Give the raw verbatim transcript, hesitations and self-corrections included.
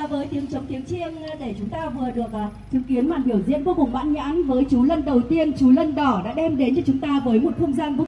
và với tiếng trống tiếng chiêng để chúng ta vừa được uh, chứng kiến màn biểu diễn vô cùng mãn nhãn với chú lân đầu tiên, chú lân đỏ đã đem đến cho chúng ta với một không gian vô